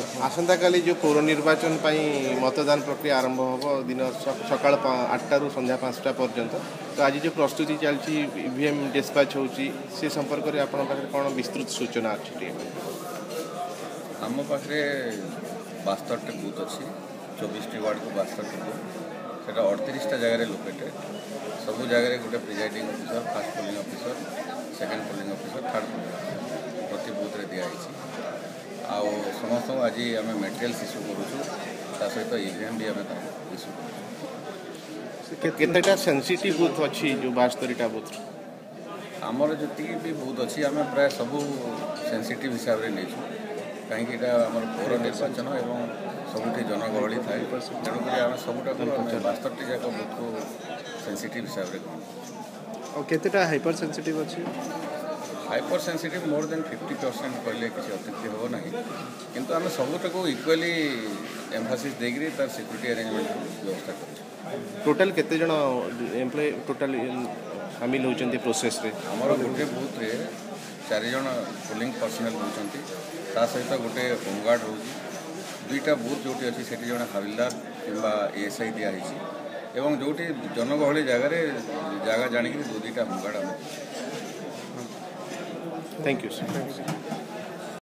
आसंता काली जो पौर निर्वाचन मतदान प्रक्रिया आरंभ हम दिन सकाल 8 रु संध्या 5टा पर्यंत तो आज जो प्रस्तुति चलती ईवीएम डिस्पैच होची से संपर्क में आपन पाखे कौन विस्तृत सूचना अच्छी आम पाखे 72 बूथ अच्छी 24 वार्ड को 72 बूथ से 38टा जगह लोकेटेड सबू जगह गोटे presiding officer first polling officer second polling officer third polling officer प्रति बूथ रे दिखाई आउ समस्त आज आम मेटेरियल इश्यू करूँ सहित ईवीएम भी आम इश्यू केतेटा सेंसिटिव बूथ अच्छी जो 72टा बूथ आमर जी भी बूथ अच्छी आम प्राय सब सेंसिटिव हिसाब से नहीं कहीं आम पौर निर्वाचन एवं सबुठी जनगहली थाए तेणुक आम सबुटा 72टी जाक बूथ को सेंसिटिव हिसाब से और केतेटा हाइपर सेंसिटिव अच्छी हाइपर सेंसिटिव मोर देन 50% कहले किसी अतिथि हो ना किंतु आम सबुटा को इक्वाली एम्फासिस देकरी तार सिक्यूरिटी अरेंजमेंट व्यवस्था कर टोटल केते जण एम्प्लॉय टोटल शामिल होचंती प्रोसेस रे हमर गोटे बूथ रे 4 जण पोलिंग पर्सनल होचंती ता सहित गोटे होमगार्ड रोजी दुईटा बूथ जोटी अच्छी से जन हाविलदार किंबा एएसआई दिखाई एवं जोटी जनगहली जगह जानिक दो दुईटा होमगार्ड थैंक यू सर।